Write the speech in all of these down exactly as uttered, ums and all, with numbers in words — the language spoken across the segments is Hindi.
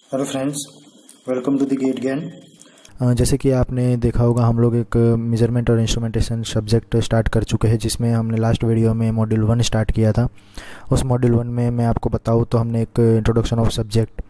Hello friends, welcome to the gate gain. जैसे कि आपने देखा होगा, हम लोग एक मेजरमेंट और इंस्ट्रूमेंटेशन सब्जेक्ट स्टार्ट कर चुके हैं, जिसमें हमने लास्ट वीडियो में मॉड्यूल वन स्टार्ट किया था। उस मॉड्यूल वन में मैं आपको बताऊं तो हमने एक इंट्रोडक्शन ऑफ सब्जेक्ट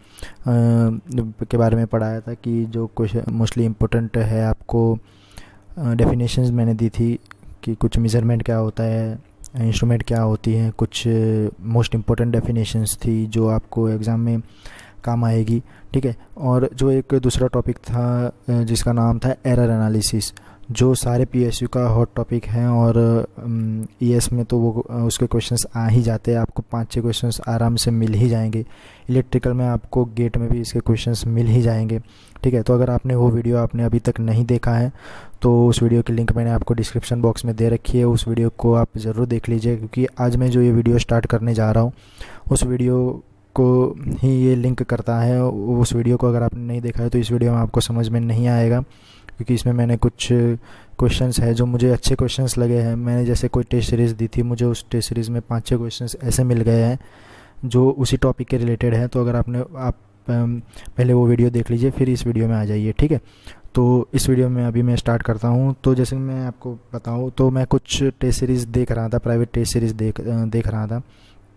के बारे में पढ़ाया था कि जो कुछ मोस्टली इम्पोर्टेंट है। आपको डेफिनेशंस मैंने दी थी कि कुछ मेजरमेंट क्या होता है, इंस्ट्रूमेंट क्या होती हैं, कुछ मोस्ट इम्पोर्टेंट डेफिनेशंस थी जो आपको एग्ज़ाम में काम आएगी। ठीक है। और जो एक दूसरा टॉपिक था जिसका नाम था एरर एनालिसिस, जो सारे पीएसयू का हॉट टॉपिक है और ईएस में तो वो उसके क्वेश्चंस आ ही जाते हैं। आपको पाँच छः क्वेश्चंस आराम से मिल ही जाएंगे। इलेक्ट्रिकल में आपको गेट में भी इसके क्वेश्चंस मिल ही जाएंगे। ठीक है। तो अगर आपने वो वीडियो आपने अभी तक नहीं देखा है तो उस वीडियो की लिंक मैंने आपको डिस्क्रिप्शन बॉक्स में दे रखी है। उस वीडियो को आप ज़रूर देख लीजिए, क्योंकि आज मैं जो ये वीडियो स्टार्ट करने जा रहा हूँ उस वीडियो को ही ये लिंक करता है। उस वीडियो को अगर आपने नहीं देखा है तो इस वीडियो में आपको समझ में नहीं आएगा, क्योंकि इसमें मैंने कुछ क्वेश्चंस है जो मुझे अच्छे क्वेश्चंस लगे हैं। मैंने जैसे कोई टेस्ट सीरीज़ दी थी, मुझे उस टेस्ट सीरीज़ में पाँच छः क्वेश्चंस ऐसे मिल गए हैं जो उसी टॉपिक के रिलेटेड है। तो अगर आपने आप पहले वो वीडियो देख लीजिए, फिर इस वीडियो में आ जाइए। ठीक है। तो इस वीडियो में अभी मैं स्टार्ट करता हूँ। तो जैसे मैं आपको बताऊँ तो मैं कुछ टेस्ट सीरीज़ देख रहा था, प्राइवेट टेस्ट सीरीज़ देख देख रहा था।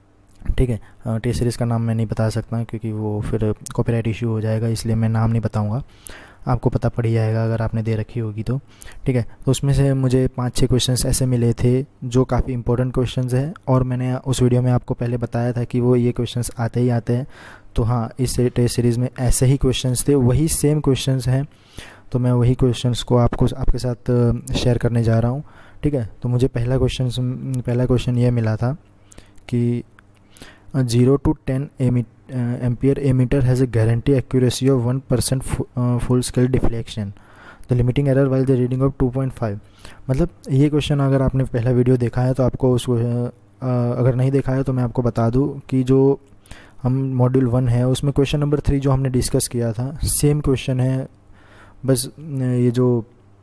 ठीक है। टेस्ट सीरीज़ का नाम मैं नहीं बता सकता क्योंकि वो फिर कॉपीराइट इशू हो जाएगा, इसलिए मैं नाम नहीं बताऊंगा। आपको पता पड़ ही जाएगा अगर आपने दे रखी होगी तो। ठीक है। तो उसमें से मुझे पाँच छः क्वेश्चंस ऐसे मिले थे जो काफ़ी इंपॉर्टेंट क्वेश्चंस हैं, और मैंने उस वीडियो में आपको पहले बताया था कि वो ये क्वेश्चंस आते ही आते हैं। तो हाँ, इस टेस्ट सीरीज़ में ऐसे ही क्वेश्चंस थे, वही सेम क्वेश्चंस हैं। तो मैं वही क्वेश्चंस को आपको आपके साथ शेयर करने जा रहा हूँ। ठीक है। तो मुझे पहला क्वेश्चन पहला क्वेश्चन ये मिला था कि zero to ten ampere emitter has a guarantee accuracy of one percent full scale deflection, the limiting error while the reading of two point five। मतलब ये क्वेश्चन अगर आपने पहला वीडियो देखा है तो आपको उसको, अगर नहीं देखा है तो मैं आपको बता दूं कि जो हम मॉड्यूल वन है उसमें क्वेश्चन नंबर थ्री जो हमने डिस्कस किया था सेम क्वेश्चन है, बस ये जो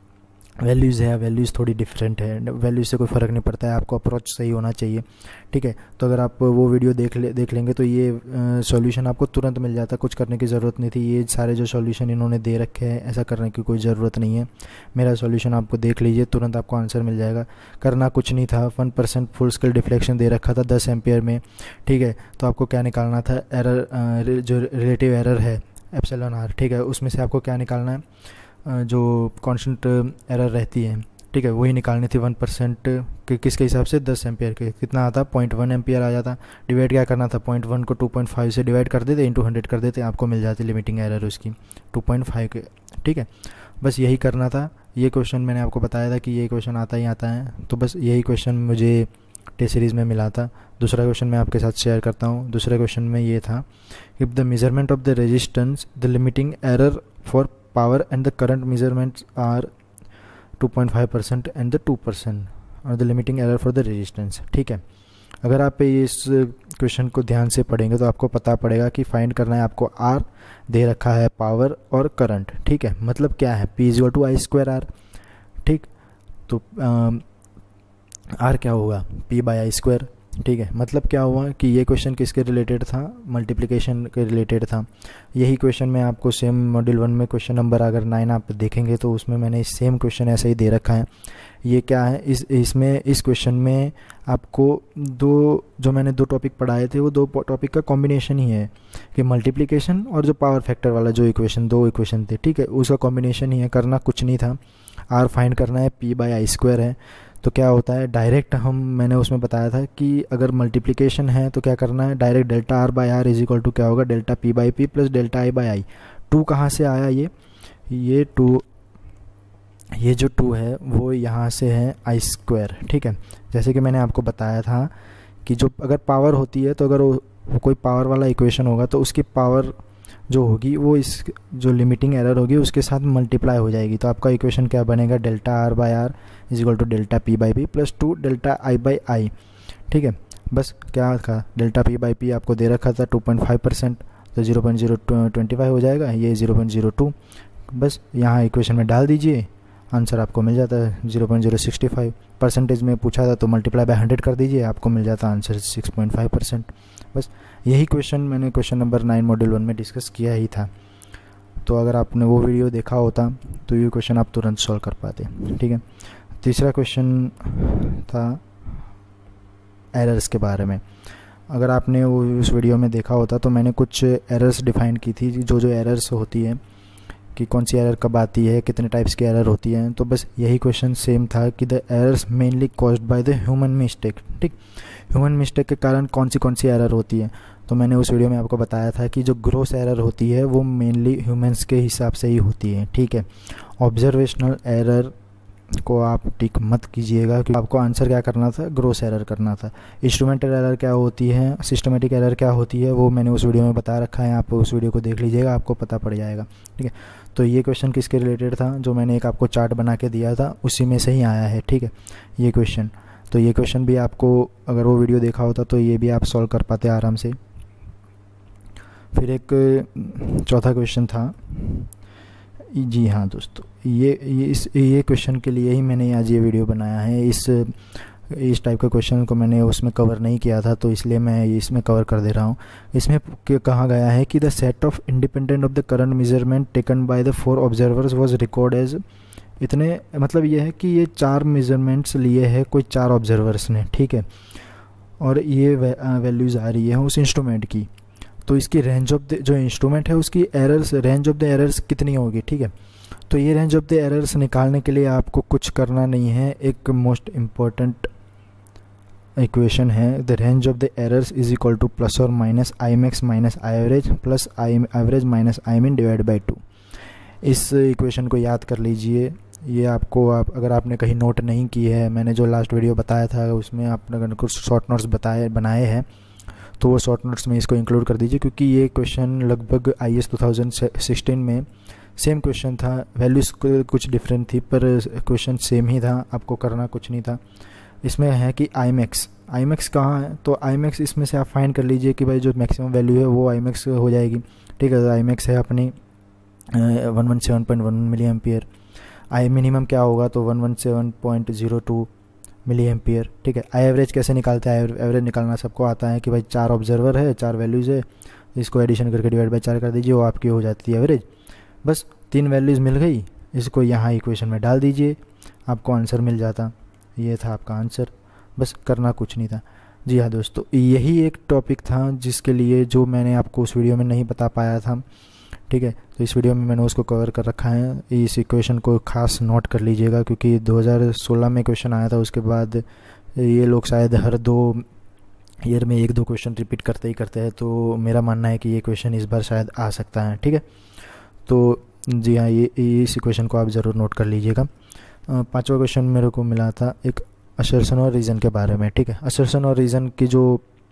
वैल्यूज़ है वैल्यूज़ थोड़ी डिफरेंट है। वैल्यूज़ से कोई फ़र्क नहीं पड़ता है, आपको अप्रोच सही होना चाहिए। ठीक है। तो अगर आप वो वीडियो देख ले देख लेंगे तो ये सॉल्यूशन आपको तुरंत मिल जाता, कुछ करने की ज़रूरत नहीं थी। ये सारे जो सॉल्यूशन इन्होंने दे रखे हैं, ऐसा करने की कोई ज़रूरत नहीं है। मेरा सॉल्यूशन आपको देख लीजिए, तुरंत आपको आंसर मिल जाएगा। करना कुछ नहीं था, one percent full scale deflection दे रखा था दस एम्पियर में। ठीक है। तो आपको क्या निकालना था, एरर जो रिलेटिव एरर है एप्सिलॉन आर। ठीक है। उसमें से आपको क्या निकालना है, जो कांस्टेंट एरर रहती है, ठीक है, वही निकालनी थी। वन परसेंट कि किसके हिसाब से, दस एम्पियर के कितना आता, पॉइंट वन एम्पियर आ जाता। डिवाइड क्या करना था, पॉइंट वन को टू पॉइंट फाइव से डिवाइड कर देते, इंटू हंड्रेड कर देते, आपको मिल जाती लिमिटिंग एरर उसकी टू पॉइंट फाइव के। ठीक है। बस यही करना था। ये क्वेश्चन मैंने आपको बताया था कि ये क्वेश्चन आता ही आता है, तो बस यही क्वेश्चन मुझे टेस्ट सीरीज़ में मिला था। दूसरा क्वेश्चन मैं आपके साथ शेयर करता हूँ। दूसरे क्वेश्चन में ये था, if the measurement of the resistance the limiting error for power and the current measurements are two point five percent and the two percent और the limiting error for the resistance। ठीक है। अगर आप इस क्वेश्चन को ध्यान से पढ़ेंगे तो आपको पता पड़ेगा कि फाइंड करना है आपको आर दे रखा है, पावर और करंट। ठीक है। मतलब क्या है, P is two I square R. ठीक। तो आर क्या होगा, पी बाई आई स्क्वायर। ठीक है। मतलब क्या हुआ कि ये क्वेश्चन किसके रिलेटेड था, मल्टीप्लिकेशन के रिलेटेड था। यही क्वेश्चन मैं आपको सेम मॉड्यूल वन में क्वेश्चन नंबर अगर नाइन आप देखेंगे तो उसमें मैंने सेम क्वेश्चन ऐसे ही दे रखा है। ये क्या है, इस इसमें इस क्वेश्चन में आपको दो जो मैंने दो टॉपिक पढ़ाए थे वो दो टॉपिक का कॉम्बिनेशन ही है कि मल्टीप्लिकेशन और जो पावर फैक्टर वाला जो इक्वेशन, दो इक्वेशन थे। ठीक है। उसका कॉम्बिनेशन ही है, करना कुछ नहीं था। आर फाइंड करना है, पी बाई आई स्क्वायर है। तो क्या होता है, डायरेक्ट हम मैंने उसमें बताया था कि अगर मल्टीप्लिकेशन है तो क्या करना है, direct delta R by R is equal to क्या होगा, delta P by P plus delta I by I. Two कहाँ से आया, ये ये टू ये जो टू है वो यहाँ से है आई स्क्वायर। ठीक है। जैसे कि मैंने आपको बताया था कि जो अगर पावर होती है तो अगर वो, वो कोई पावर वाला इक्वेशन होगा तो उसकी पावर जो होगी वो इस जो लिमिटिंग एरर होगी उसके साथ मल्टीप्लाई हो जाएगी। तो आपका इक्वेशन क्या बनेगा, delta R by R is equal to delta P by P plus two delta I by I. ठीक है। बस क्या था, डेल्टा पी बाई पी आपको दे रखा था टू पॉइंट फाइव परसेंट, तो zero point zero twenty five हो जाएगा, ये जीरो पॉइंट जीरो टू। बस यहाँ इक्वेशन में डाल दीजिए आंसर आपको मिल जाता है zero point zero six five. Percentage में पूछा था तो मल्टीप्लाई बाय हंड्रेड कर दीजिए, आपको मिल जाता answer six point five percent. बस यही क्वेश्चन मैंने question number nine module one में डिस्कस किया ही था। तो अगर आपने वो वीडियो देखा होता तो ये क्वेश्चन आप तुरंत सॉल्व कर पाते। ठीक है, तीसरा क्वेश्चन था एरर्स के बारे में। अगर आपने वो उस वीडियो में देखा होता तो मैंने कुछ एरर्स डिफाइन की थी, जो जो एरर्स होती है कि कौन सी एरर कब आती है, कितने टाइप्स की एरर होती हैं। तो बस यही क्वेश्चन सेम था कि the errors mainly caused by the human mistake. ठीक, ह्यूमन मिस्टेक के कारण कौन सी कौन सी एरर होती है। तो मैंने उस वीडियो में आपको बताया था कि जो ग्रोस एरर होती है वो मेनली ह्यूमंस के हिसाब से ही होती है। ठीक है, ऑब्जर्वेशनल एरर को आप टिक मत कीजिएगा क्योंकि आपको आंसर क्या करना था, ग्रोस एरर करना था। इंस्ट्रूमेंटल एरर क्या होती है, सिस्टमेटिक एरर क्या होती है, वो मैंने उस वीडियो में बता रखा है, आप उस वीडियो को देख लीजिएगा, आपको पता पड़ जाएगा। ठीक है, तो ये क्वेश्चन किसके रिलेटेड था, जो मैंने एक आपको चार्ट बना के दिया था उसी में से ही आया है। ठीक है, ये क्वेश्चन, तो ये क्वेश्चन भी आपको अगर वो वीडियो देखा होता तो ये भी आप सॉल्व कर पाते आराम से। फिर एक चौथा क्वेश्चन था, जी हाँ दोस्तों, ये ये इस ये क्वेश्चन के लिए ही मैंने आज ये वीडियो बनाया है। इस इस टाइप के क्वेश्चन को मैंने उसमें कवर नहीं किया था तो इसलिए मैं इसमें कवर कर दे रहा हूँ। इसमें कहा गया है कि the set of independent of the current measurement taken by the four observers was record as, इतने मतलब ये है कि ये चार मेजरमेंट्स लिए हैं कोई चार ऑब्जर्वर्स ने। ठीक है, और ये वैल्यूज़ आ रही है उस इंस्ट्रूमेंट की। तो इसकी रेंज ऑफ द जो इंस्ट्रूमेंट है उसकी errors, range of the errors कितनी होगी। ठीक है, तो ये रेंज ऑफ द एरर्स निकालने के लिए आपको कुछ करना नहीं है, एक मोस्ट इम्पॉर्टेंट इक्वेशन है, the range of the errors is equal to plus और minus I max minus I average plus I average minus I min divide by two. इस इक्वेशन को याद कर लीजिए। ये आपको आप अगर आपने कहीं नोट नहीं की है, मैंने जो लास्ट वीडियो बताया था उसमें आपने अगर कुछ शॉर्ट नोट्स बताए बनाए हैं तो वो शॉर्ट नोट्स में इसको इंक्लूड कर दीजिए, क्योंकि ये क्वेश्चन लगभग I S two thousand sixteen में सेम क्वेश्चन था। वैल्यूज़ कुछ डिफरेंट थी पर क्वेश्चन सेम ही था, आपको करना कुछ नहीं था। इसमें है कि आई मैक्स, आई मैक्स कहाँ है, तो आई मैक्स इसमें से आप फाइंड कर लीजिए कि भाई जो मैक्सिमम वैल्यू है वो आई मैक्स हो जाएगी। ठीक है, तो आई मैक्स है अपनी one one seven point one milli ampere. I minimum क्या होगा, तो one one seven point zero two milli ampere. ठीक है, आई एवरेज कैसे निकालते हैं, एवरेज निकालना सबको आता है कि भाई चार ऑब्जर्वर है, चार वैल्यूज़ है, इसको एडिशन करके डिवाइड बाई चार कर दीजिए, वो आपकी हो जाती है एवरेज। बस तीन वैल्यूज़ मिल गई, इसको यहाँ इक्वेशन में डाल दीजिए, आपको आंसर मिल जाता। ये था आपका आंसर, बस करना कुछ नहीं था। जी हाँ दोस्तों, यही एक टॉपिक था जिसके लिए जो मैंने आपको उस वीडियो में नहीं बता पाया था। ठीक है, तो इस वीडियो में मैंने उसको कवर कर रखा है। इस इक्वेशन को खास नोट कर लीजिएगा क्योंकि दो हज़ार सोलह में क्वेश्चन आया था, उसके बाद ये लोग शायद हर दो ईयर में एक दो क्वेश्चन रिपीट करते ही करते हैं, तो मेरा मानना है कि ये क्वेश्चन इस बार शायद आ सकता है। ठीक है, तो जी हाँ, ये इस इक्वेशन को आप ज़रूर नोट कर लीजिएगा। पाँचवा क्वेश्चन मेरे को मिला था एक असर्शन और रीज़न के बारे में। ठीक है, असर्शन और रीज़न की जो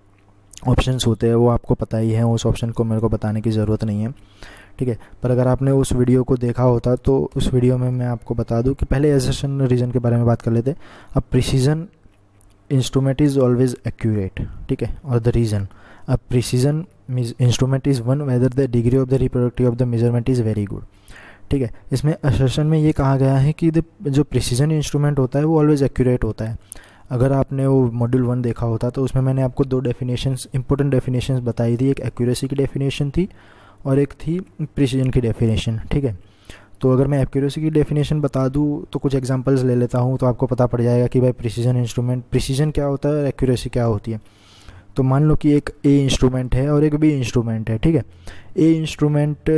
ऑप्शंस होते हैं वो आपको पता ही है, उस ऑप्शन को मेरे को बताने की ज़रूरत नहीं है। ठीक है, पर अगर आपने उस वीडियो को देखा होता तो उस वीडियो में मैं आपको बता दूं कि पहले असर्शन रीज़न के बारे में बात कर लेते हैं। अब precision instrument is always accurate. ठीक है, और द रीज़न, अब precision instrument is one whether the degree of the reproductive of the measurement is very good. ठीक है, इसमें असर्शन में ये कहा गया है कि जो प्रिसीजन इंस्ट्रूमेंट होता है वो ऑलवेज एक्यूरेट होता है। अगर आपने वो मॉड्यूल वन देखा होता तो उसमें मैंने आपको दो डेफिनेशंस, इंपॉर्टेंट डेफिनेशंस बताई थी। एक एक्यूरेसी की डेफिनेशन थी और एक थी प्रिसीजन की डेफिनेशन। ठीक है, तो अगर मैं एक्यूरेसी की डेफिनेशन बता दूं तो कुछ एग्जांपल्स ले लेता हूं तो आपको पता पड़ जाएगा कि भाई प्रिसीजन इंस्ट्रूमेंट, प्रिसीजन क्या होता है और एक्यूरेसी क्या होती है। तो मान लो कि एक ए इंस्ट्रूमेंट है और एक बी इंस्ट्रूमेंट है। ठीक है, ए इंस्ट्रूमेंट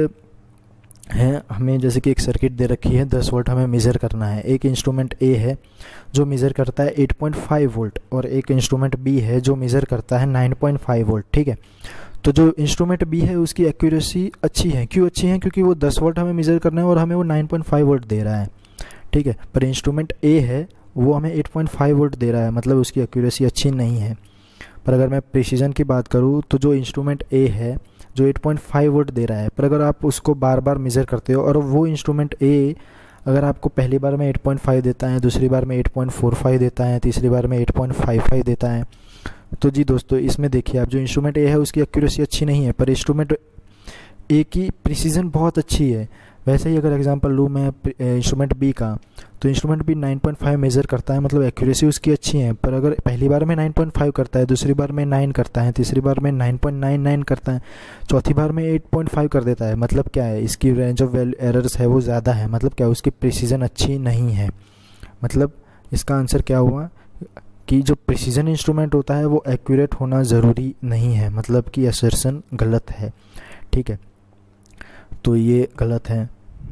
है, हमें जैसे कि एक सर्किट दे रखी है, दस वोल्ट हमें मेज़र करना है। एक इंस्ट्रूमेंट ए है जो मेज़र करता है एट पॉइंट फाइव वोल्ट और एक इंस्ट्रूमेंट बी है जो मेज़र करता है नाइन पॉइंट फाइव वोल्ट। ठीक है, तो जो इंस्ट्रूमेंट बी है उसकी एक्यूरेसी अच्छी है। क्यों अच्छी है? क्योंकि वो दस वोल्ट हमें मेज़र करना है और हमें वो नाइन पॉइंट फाइव वोल्ट दे रहा है। ठीक है, पर इंस्ट्रूमेंट ए है वो हमें एट पॉइंट फाइव वोल्ट दे रहा है, मतलब उसकी एक्यूरेसी अच्छी नहीं है। पर अगर मैं प्रिसीजन की बात करूँ तो जो इंस्ट्रूमेंट ए है जो एट पॉइंट फाइव वोल्ट दे रहा है, पर अगर आप उसको बार बार मेज़र करते हो और वो इंस्ट्रूमेंट ए अगर आपको पहली बार में एट पॉइंट फाइव देता है, दूसरी बार में एट पॉइंट फोर फाइव देता है, तीसरी बार में एट पॉइंट फाइव फाइव देता है, तो जी दोस्तों इसमें देखिए आप, जो इंस्ट्रूमेंट ए है उसकी एक्यूरेसी अच्छी नहीं है पर इंस्ट्रूमेंट ए की प्रिसीजन बहुत अच्छी है। वैसे ही अगर एग्जांपल लूँ मैं इंस्ट्रूमेंट बी का, तो instrument B nine point five measure करता है, मतलब एक्यूरेसी उसकी अच्छी है, पर अगर पहली बार में नाइन पॉइंट फाइव करता है, दूसरी बार में नाइन करता है, तीसरी बार में नाइन पॉइंट नाइन नाइन करता है, चौथी बार में एट पॉइंट फाइव कर देता है, मतलब क्या है, इसकी रेंज ऑफ एरर्स है वो ज़्यादा है, मतलब क्या, उसकी प्रिसीजन अच्छी नहीं है। मतलब इसका आंसर क्या हुआ कि जो प्रिसीजन इंस्ट्रूमेंट होता है वो एक्यूरेट होना ज़रूरी नहीं है, मतलब कि असर्शन गलत है। ठीक है, तो ये गलत है,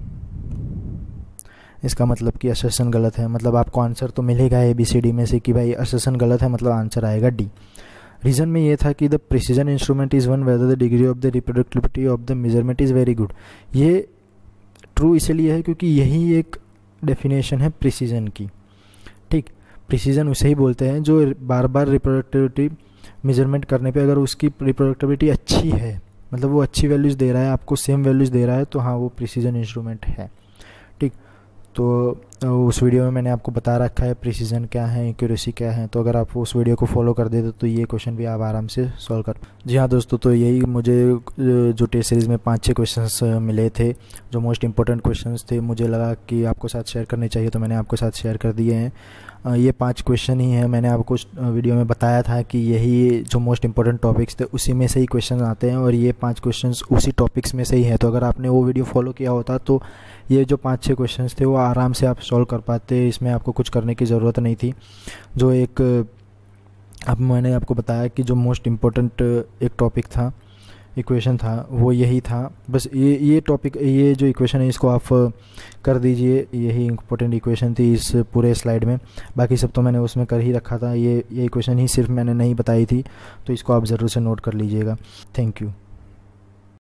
इसका मतलब कि असर्शन गलत है, मतलब आपको आंसर तो मिलेगा ए बी सी डी में से कि भाई असर्शन गलत है, मतलब आंसर आएगा डी। रीज़न में ये था कि the precision instrument is one whether the degree of the reproductivity of the measurement is very good. ये ट्रू इसलिए है क्योंकि यही एक डेफिनेशन है प्रिसीजन की। ठीक, प्रिसीजन उसे ही बोलते हैं जो बार बार रिप्रोडक्टिविटी मेजरमेंट करने पे अगर उसकी रिप्रोडक्टिविटी अच्छी है, मतलब वो अच्छी वैल्यूज़ दे रहा है, आपको सेम वैल्यूज़ दे रहा है, तो हाँ वो प्रिसीजन इंस्ट्रूमेंट है। ठीक, तो उस वीडियो में मैंने आपको बता रखा है प्रिसीजन क्या है, एक्यूरेसी क्या है, तो अगर आप उस वीडियो को फॉलो कर देते तो ये क्वेश्चन भी आप आराम से सॉल्व कर। जी हाँ दोस्तों, तो यही मुझे जो टेस्ट सीरीज़ में पाँच छः क्वेश्चंस मिले थे जो मोस्ट इंपॉर्टेंट क्वेश्चंस थे, मुझे लगा कि आपको साथ शेयर करने चाहिए, तो मैंने आपको साथ शेयर कर दिए हैं। ये पांच क्वेश्चन ही हैं, मैंने आपको वीडियो में बताया था कि यही जो मोस्ट इंपॉर्टेंट टॉपिक्स थे उसी में से ही क्वेश्चन आते हैं, और ये पांच क्वेश्चंस उसी टॉपिक्स में से ही हैं। तो अगर आपने वो वीडियो फॉलो किया होता तो ये जो पांच छः क्वेश्चंस थे वो आराम से आप सॉल्व कर पाते, इसमें आपको कुछ करने की ज़रूरत नहीं थी। जो एक अब मैंने आपको बताया कि जो मोस्ट इम्पोर्टेंट एक टॉपिक था, इक्वेशन था, वो यही था। बस ये ये टॉपिक, ये जो इक्वेशन है इसको आप कर दीजिए, यही इम्पोर्टेंट इक्वेशन थी इस पूरे स्लाइड में। बाकी सब तो मैंने उसमें कर ही रखा था, ये ये इक्वेशन ही सिर्फ मैंने नहीं बताई थी, तो इसको आप ज़रूर से नोट कर लीजिएगा। Thank you.